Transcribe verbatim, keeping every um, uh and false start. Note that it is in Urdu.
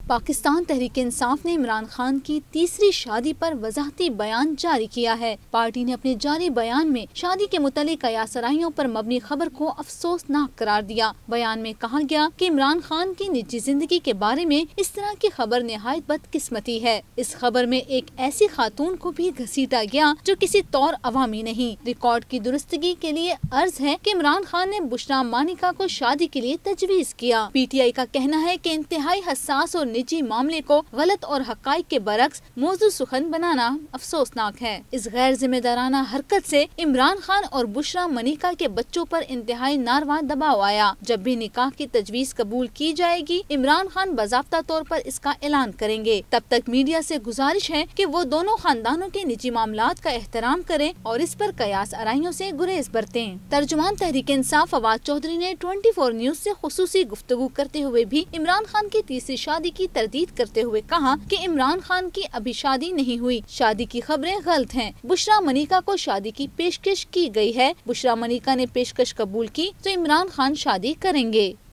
پاکستان تحریک انصاف نے عمران خان کی تیسری شادی پر وضاحتی بیان جاری کیا ہے۔ پارٹی نے اپنے جاری بیان میں شادی کے متعلق قیاس آرائیوں پر مبنی خبر کو افسوسناک قرار دیا۔ بیان میں کہا گیا کہ عمران خان کی نجی زندگی کے بارے میں اس طرح کی خبر نہایت بدقسمتی ہے۔ اس خبر میں ایک ایسی خاتون کو بھی گھسیٹا گیا جو کسی طور عوامی نہیں۔ ریکارڈ کی درستگی کے لیے عرض ہے کہ عمران خان نے بشرا مانیکا کو شادی کے لیے تجویز کیا۔ پی ٹی آئی کا کہنا ہے کہ انتہائی حساس اور نجی معاملے کو غلط اور حقائق کے برعکس موضوع سخن بنانا افسوسناک ہے۔ اس غیر ذمہ دارانہ حرکت سے عمران خان اور بشرا منیکا کے بچوں پر انتہائی ناروا دباؤ آیا۔ جب بھی نکاح کی تجویز قبول کی جائے گی، عمران خان باضابطہ طور پر اس کا اعلان کریں گے۔ تب تک میڈیا سے گزارش ہے کہ وہ دونوں خاندانوں کے نجی معاملات کا احترام کریں اور اس پر قیاس آرائیوں سے گریز برتیں۔ ترجمان تحریک انصاف فواد چودھری نے ٹوئنٹی فور نیوز سے خصوصی گفتگو کرتے ہوئے بھی عمران خان کی تیسری شادی کی تردید کرتے ہوئے کہا کہ عمران خان کی ابھی شادی نہیں ہوئی، شادی کی خبریں غلط ہیں۔ بشرا منیکا کو شادی کی پیشکش کی گئی ہے۔ بشرا منیکا نے پیشکش قبول کی تو عمران خان شادی کریں گے۔